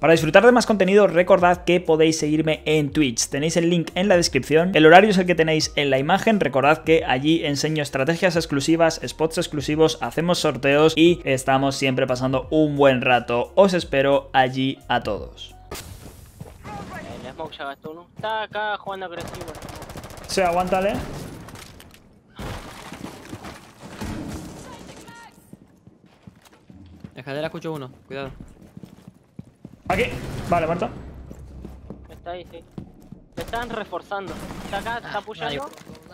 Para disfrutar de más contenido, recordad que podéis seguirme en Twitch. Tenéis el link en la descripción. El horario es el que tenéis en la imagen. Recordad que allí enseño estrategias exclusivas, spots exclusivos, hacemos sorteos y estamos siempre pasando un buen rato. Os espero allí a todos. El Smoke ya gastó uno. Está acá jugando agresivo. Sí, aguántale. Escalera escucho uno, cuidado. Aquí. Vale, muerto. Está ahí, sí. Te están reforzando. Está acá, está apoyando.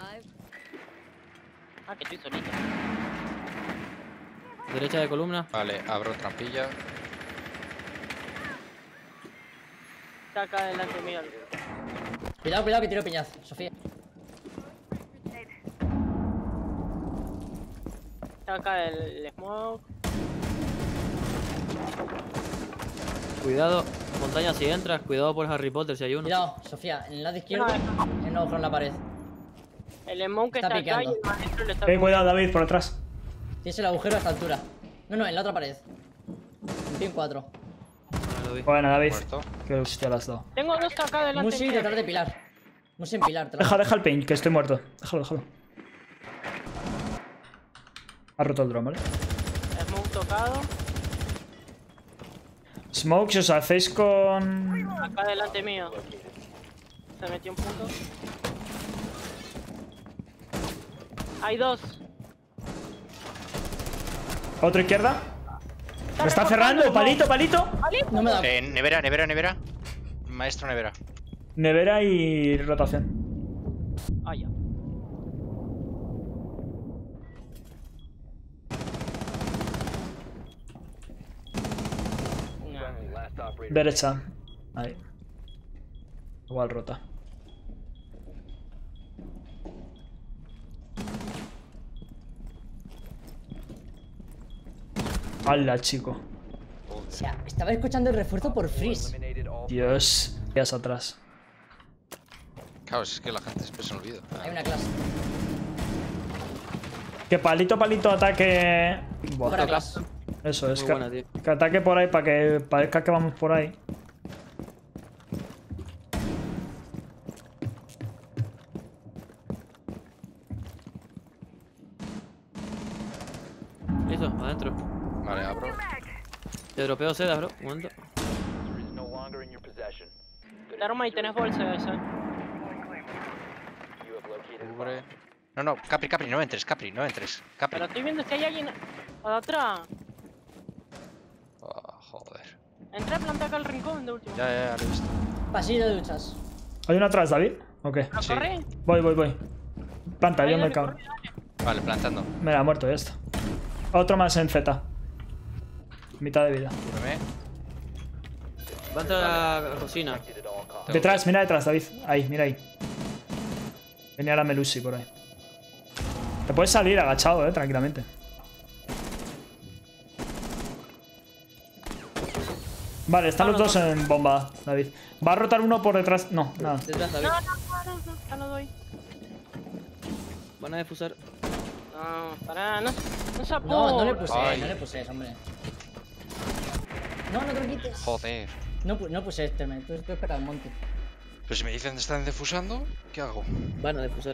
Ah, que estoy solito. Derecha de columna. Vale, abro trampilla. Está acá delante mío. Cuidado, cuidado que tiro piñazo, Sofía. Está acá el Smoke. Cuidado, montaña si entras, cuidado por Harry Potter si hay uno. Cuidado, Sofía, en el lado izquierdo, en un agujero en la pared. El Smoke Está está acá y picando. el maestro le está... Cuidado, David, por atrás. Tienes el agujero a esta altura. No, en la otra pared. En pin 4. Lo vi. Bueno, David. Muerto. Qué hostia las dos. Tengo dos acá delante Musi mío. detrás de Pilar. Musi en Pilar. te la- Deja el ping, que estoy muerto. Déjalo. Ha roto el dron, ¿vale? Smoke tocado. Smoke, si os hacéis con... Acá delante mío. Se metió un punto. Hay dos. Otra izquierda. Me está cerrando, palito. No me da. Nevera. Maestro nevera. Nevera y rotación. Ah, ya. Derecha. Ahí. Igual rota. ¡Hala, chico! O sea, estaba escuchando el refuerzo por Freeze. Dios. Días atrás. Claro, es que la gente siempre se olvida. Hay una clase. Que palito, ataque... Buah, Fuera clase. eso, es Muy que, buena, tío. que ataque por ahí para que parezca que vamos por ahí. Listo, adentro. Vale, abro. Te dropeo seda, bro. Un momento. Arma y tenés bolsa esa. Cubre. No, Capri, no entres, Capri. Pero estoy viendo si hay alguien atrás. Oh, joder. Entré a plantar acá el rincón de último. Ya, lo he visto. Pasillo de duchas. ¿Hay uno atrás, David? Ok. ¿No Sí. corre? Voy. Planta, yo me cago. Vale, plantando. Mira, muerto, ya está. Otro más en Z. Mitad de vida. Cúbreme. Va a entrar a la cocina. Detrás, mira detrás, David. Ahí, mira ahí. Venía la Melusi por ahí. Te puedes salir agachado, tranquilamente. Vale, están los dos en bomba, David. Va a rotar uno por detrás. No, nada. Detrás, David. Ya no doy. Van a defusar. No, pará, no se apure. No le puse, Ay. no le puse, hombre. No te lo quites. Joder. No puse este, tú espera al monte. Pues si me dicen que están defusando, ¿qué hago? Van a defusar.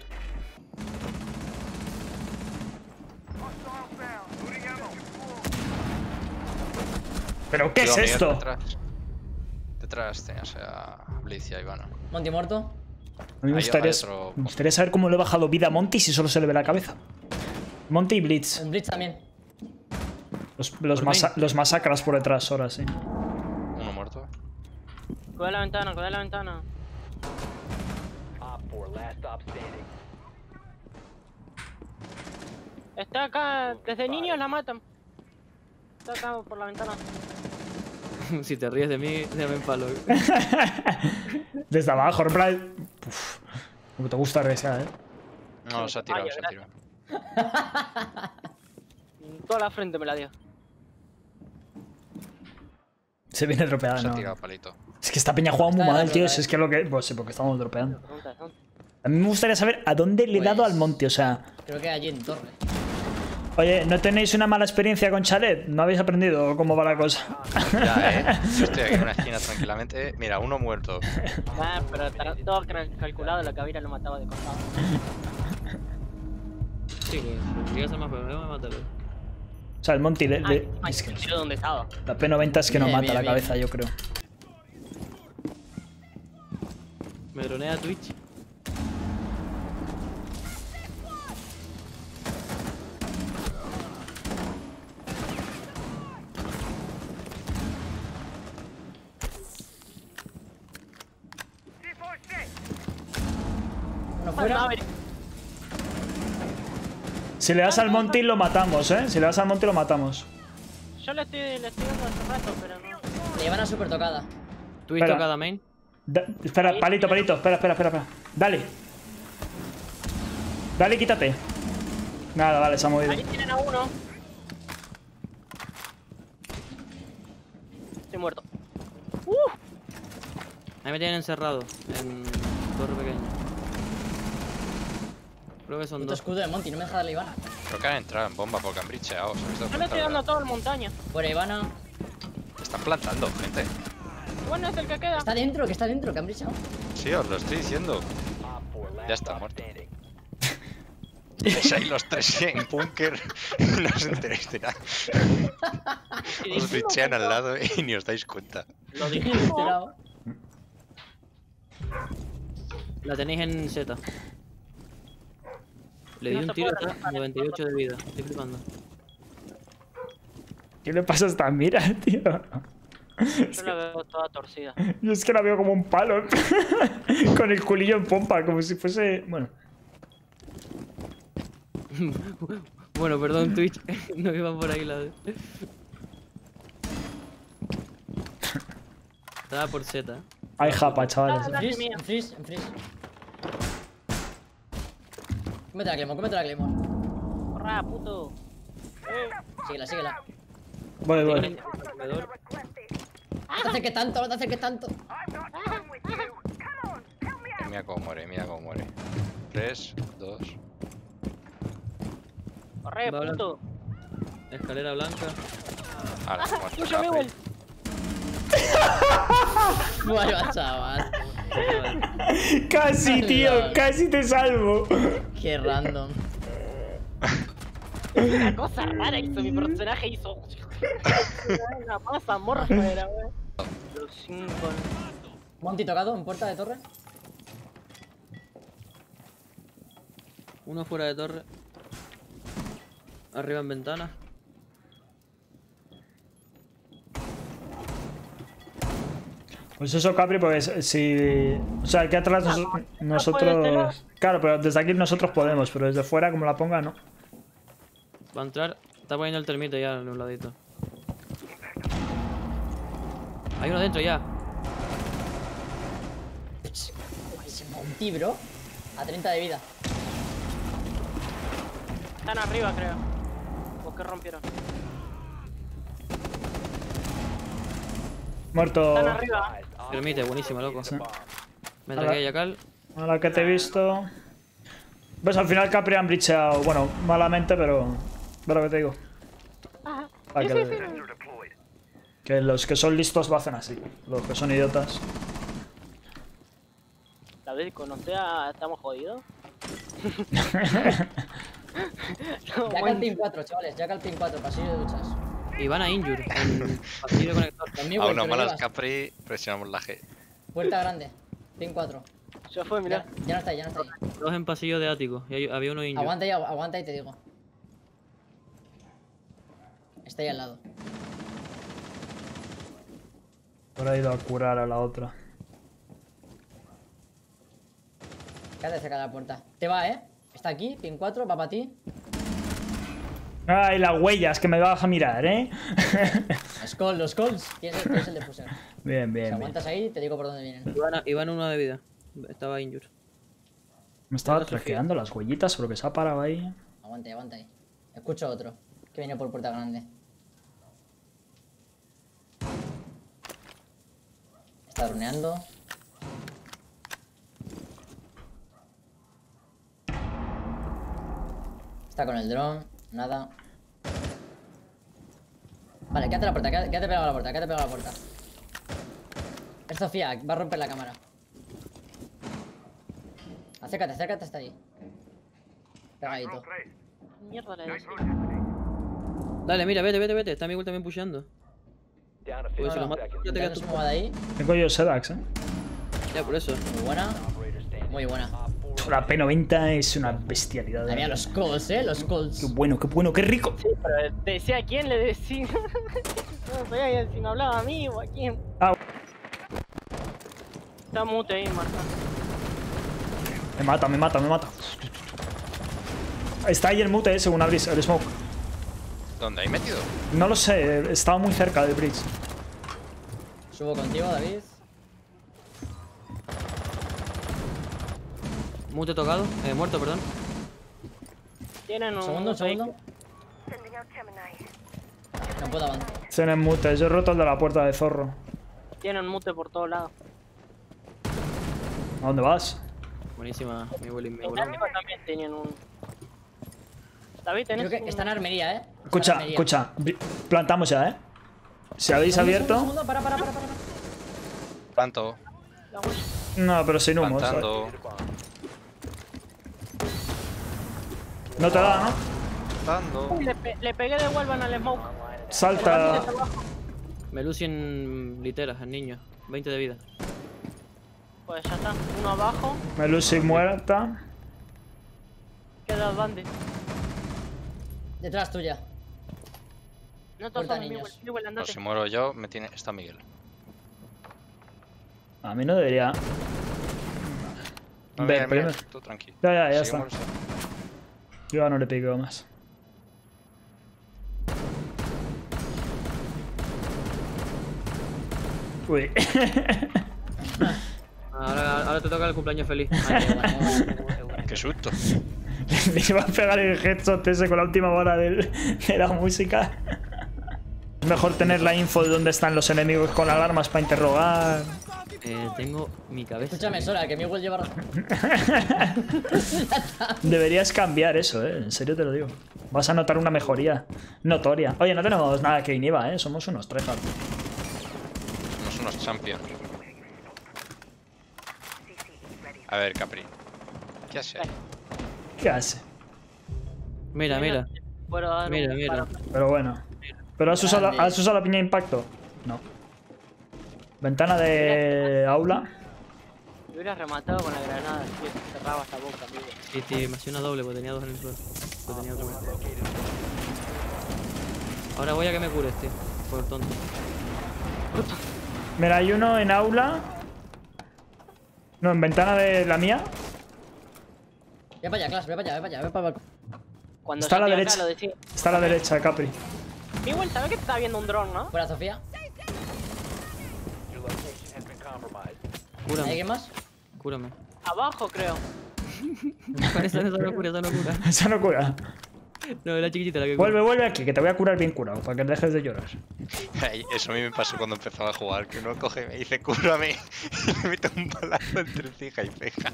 ¿Pero qué es Cuidado, Miguel, esto? Detrás tenías a Blitz y a Ivana. Monty muerto. A mí me gustaría saber cómo le he bajado vida a Monty si solo se le ve la cabeza. Monty y Blitz. Un Blitz también. Los masacras por detrás, ahora sí. Uno muerto. Cuidado la ventana. Está acá, desde niños la matan. Está acá por la ventana. Si te ríes de mí, déjame en palo. Desde abajo, en plan... Uf, como te gusta resear, No, se ha tirado, Vaya, se ha tirado. Toda la frente me la dio. Se viene dropeada, Se ha no. tirado palito. Es que esta peña juega muy Está mal, tío. dropeada, Si es que lo que... Pues sí, porque estamos dropeando. Pregunta, ¿no? A mí me gustaría saber a dónde le he dado Pues- al Monty, o sea... Creo que allí en torre. Oye, ¿no tenéis una mala experiencia con chalet? ¿No habéis aprendido cómo va la cosa? Ya, Yo estoy aquí en una esquina tranquilamente. Mira, uno muerto. Nah, pero está todo calculado, la cabina lo mataba de costado. Sí, pues. Si llegas a más problema, mátalo. O sea, el Monty, Ay, es que tiro donde estaba. la P90 es que no Bien, mata bien, la bien. cabeza, yo creo. Me dronea Twitch. Uno fuera. Maverick. Si le das al Monty lo matamos, ¿eh? Si le das al Monty lo matamos. Yo le estoy dando hace rato, pero no. Le llevan a super tocada. Twitch Espera. tocada main. Espera, palito, palito. Espera. Dale. Dale, quítate. Nada, vale, se ha movido. Ahí tienen a uno. Estoy muerto. Ahí me tienen encerrado. En torre pequeña. Creo que son Puto dos. escudo de Monty, no me deja darle Ivana. Creo que han entrado en bomba porque han bricheado. ¿Se habéis dado Yo le estoy cuenta? dando a todo en montaña. Fuera Ivana. Están plantando, gente. Bueno, es el que queda. Está dentro, que han brichado. Sí, os lo estoy diciendo. Ya está muerto. Estáis ahí los tres en búnker. No os enteréis de nada. Os brichean al lado y ni os dais cuenta. Lo Bien dijimos. enterado. La tenéis en Z. Le di No un se tiro, puede está relajar, 98 de vida. Estoy flipando. ¿Qué le pasa a esta mira, tío? Yo la veo toda torcida. Yo es que la veo como un palo. Con el culillo en pompa, como si fuese... Bueno. Bueno, perdón, Twitch. No iban por ahí la. Estaba por Z. Hay japa, chavales. Ah, En mía. freeze. Cómete la Claymore. Corra, puto. Síguela. Voy. Alrededor. No te acerques tanto. Mira cómo muere. 3, 2. Corre, Va puto. Escalera blanca. Ahora, muerto. Tuyo, Miguel. Bueno, chaval. Casi, tío, casi te salvo. Qué random. Una cosa rara hizo mi personaje, hizo. Una masa morfa era, wey. Los 5. Monty tocado en puerta de torre. Uno fuera de torre. Arriba en ventana. Pues eso, Capri, pues si... O sea, aquí atrás nosotros... Claro, pero desde aquí nosotros podemos, pero desde fuera, como la ponga, no. Va a entrar. Está poniendo el termite ya en un ladito. Hay uno dentro ya. Ese Monty, bro. A 30 de vida. Están arriba, creo. ¿O qué rompieron? Muerto. Están arriba. Termite, buenísimo, loco. Sí. Me tragué Yakal. A la que te he visto... Pues al final Capri han bricheado, bueno, malamente, pero... Pero que te digo. Para que los que son listos lo hacen así. Los que son idiotas. La vez que conocea, estamos jodidos. Jackal Pin 4, chavales. Jackal Pin 4, pasillo de duchas. Y van a Injure. En pasillo de conector. Conmigo, A el uno que lo malas llevas. Capri, presionamos la G. Puerta grande. Pin 4. Ya fue, mirá. Ya no está ahí. Dos en pasillo de ático. Y había uno Injure. Aguanta y te digo. Está ahí al lado. Ahora he ido a curar a la otra. Quédate cerca de la puerta. Te va, Está aquí, pin 4, va para ti. Ay, las huellas, que me vas a mirar, ¿eh? Los calls. Tienes el defuser. Bien, Si bien, bien. aguantas ahí, te digo por dónde vienen. Iban uno de vida. Estaba Injure. Me estaba traqueando las huellitas, pero que se ha parado ahí. Aguanta ahí. Escucho otro. Que viene por puerta grande. Está runeando. Está con el dron. Nada. Vale, quédate a la puerta, quédate pegado a la puerta, quédate pegado a la puerta. Es Sofía, va a romper la cámara. Acércate, acércate hasta ahí. Pegadito. Mierda le decía. Dale, mira, vete. Está Miguel también pusheando. Pues si lo matas, ya te quedas Quédate tú. su de ahí. Tengo yo Sedax, Ya, por eso. Muy buena. Muy buena. La P90 es una bestialidad. Había los calls, los calls. Qué bueno, qué rico. Sí, pero decía a quién le decía. No sabía si me hablaba a mí o a quién. Ah, Está mute ahí, Marta. me mata. Está ahí el mute, según abrís el smoke. ¿Dónde hay metido? No lo sé, estaba muy cerca del bridge. Subo contigo, David. Mute tocado. Muerto, perdón. Tienen un. Un segundo. No puedo avanzar. Tienen mute, yo he roto el de la puerta de zorro. Tienen mute por todos lados. ¿A dónde vas? Buenísima, Miguel En inmune. arriba también tenían un. David, tenés. Creo que está en armería, Está en Escucha, armería. escucha. Plantamos ya, ¿eh? Si habéis Segundo, abierto... segundo, para. Planto. La huella. No, pero sin humo. ¿sabes? Plantando. No te da, ¿no? Plantando. Uy, le pegué de vuelvan al smoke. Salta. Melusi en literas, el niño. 20 de vida. Pues ya está. Uno abajo. Melusi muerta. Queda Bandit. Detrás tuya. No todos Puerta, son niños. Miguel, No, andate. si muero yo, está Miguel. A mí no debería... No, Ve, mira, primero. tú tranquilo. Ya está. Seguimos. Yo ya no le piqueo más. Uy. Ahora te toca el cumpleaños feliz. Qué susto. Le iba a pegar el headshot ese con la última bola de la música. Es mejor tener la info de dónde están los enemigos con alarmas para interrogar. Tengo mi cabeza. Escúchame, Sora, que Miguel lleva razón. Deberías cambiar eso, en serio te lo digo. Vas a notar una mejoría notoria. Oye, no tenemos nada que inhiba, somos unos tryhard. Somos unos champions. A ver, Capri. ¿Qué hace? ¿Qué hace? Mira. Puedo dar Mira. un paro. Pero bueno. ¿Pero has usado la piña de impacto? No. Ventana de aula. Me hubieras rematado con la granada, tío. Cerraba esta boca, amigo. Sí, me hacía una doble porque tenía dos en el suelo. Pues tenía otro más. Ahora voy a que me cures, tío. Por tonto. Mira, hay uno en aula. No, en ventana de la mía. Ve para allá, Clash, ve para allá, ve para allá. Cuando Está a la yo estoy acá, derecha. lo decía. Está a la derecha, Capri. Miguel, ¿sabes que te está viendo un dron, no? Fuera, Sofía. ¿Hay Cúrame, alguien más? cúrame. Abajo, creo. Esa no cura. Esa no cura. No, es la chiquitita la que cura. Vuelve aquí, que te voy a curar bien curado, para que dejes de llorar. Ay, eso a mí me pasó cuando empezaba a jugar, que uno coge y me dice, cúrame, y me mete un balazo entre ceja y ceja.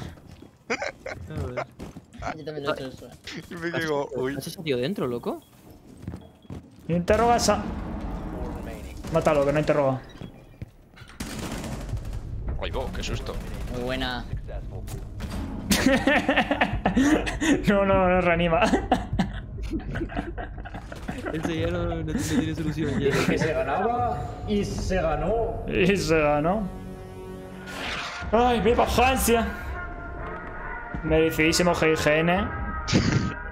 A ver. Yo también lo he hecho eso. Y me digo, uy. ¿Has ese tío dentro, loco? Interrogas a... Mátalo, que no interroga. Ay, qué susto. Muy buena. No, reanima. Ese ya no tiene solución. Ya. Que se ganaba y se ganó. Y se ganó. ¡Ay, viva Francia! Merecidísimo GIGN.